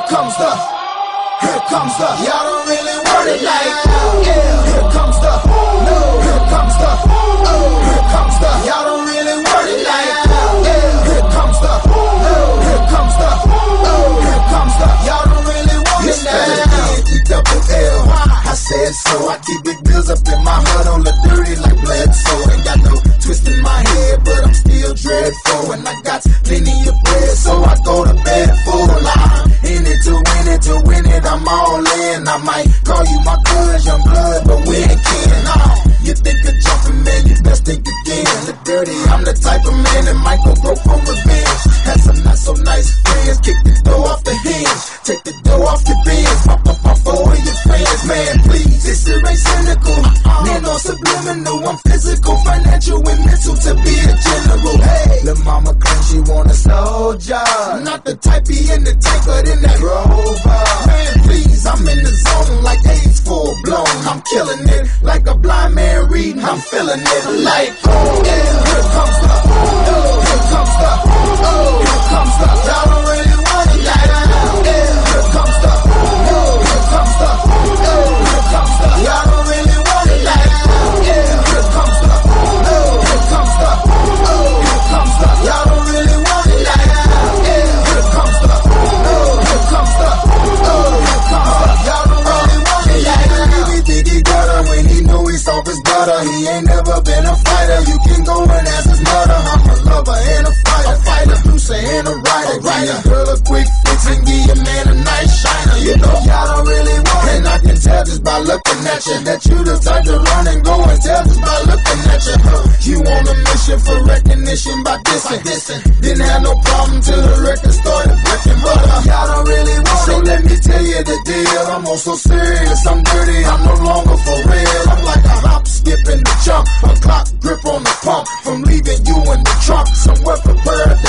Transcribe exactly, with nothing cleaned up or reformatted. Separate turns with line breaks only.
comes the, here comes the, y'all don't really want it like, yeah. Here comes the, no. Here comes the, oh. Here comes the, y'all don't really want it like, yeah. Here comes the, no. Here comes the, oh. Here comes the, y'all don't really want it like, E double L. I said so, I keep big bills up in my hood on the dirty like Bledsoe. Ain't got no twist in my head, but I'm still dreadful. And I got plenty of bread, so I go to bed full. I'm in it to win it, to win it, I'm all in. I might call you my cuz, young blood, but we ain't kin. Nah, you think of jumping, man, you best think again. Look dirty, I'm the type of man that might go broke for revenge. Had some not so nice friends, kick the door off the hinge, take the door off your bins, pop up my four of your friends. Man, please, this shit ain't cynical. Man, no subliminal, I'm physical, financial, and mental to be a general. Hey, lil' mama claims she want a soldier, not the type be in the tank, but in that Rover. Man, please, I'm in the zone like AIDS full blown. I'm killing it like a blind man reading. I'm feeling it like, oh yeah. Here comes the, oh, here comes the, oh, here comes the. Y'all don't really want it like, yeah. Here comes the, oh, here comes the, oh, here comes the. Y'all don't really want it like, yeah. Here comes the, oh, here comes the, oh, here comes the. Y'all don't really want it like, yeah. Here comes the, oh, here comes the, oh, here comes the. Y'all don't really want it like, he think he got her when he know he's off his butter. He ain't never been a fighter. You can go and ask his mother. I'm a lover and a fighter, a fighter, producer and a writer. Give your girl a quick fix and give your man a nice shiner. You know y'all don't really want it, and I can tell just by looking at you that you the type to run and go and tell just by looking at you. You on a mission for recognition by dissing, dissing. Didn't have no problem till the record started breaking, but uh, y'all don't really want it. So let me tell you the deal. I'm also serious. I'm dirty. I'm no longer for real. I'm like a hop, skip, and the jump, a clock grip on the pump from leaving you in the trunk somewhere for paradise.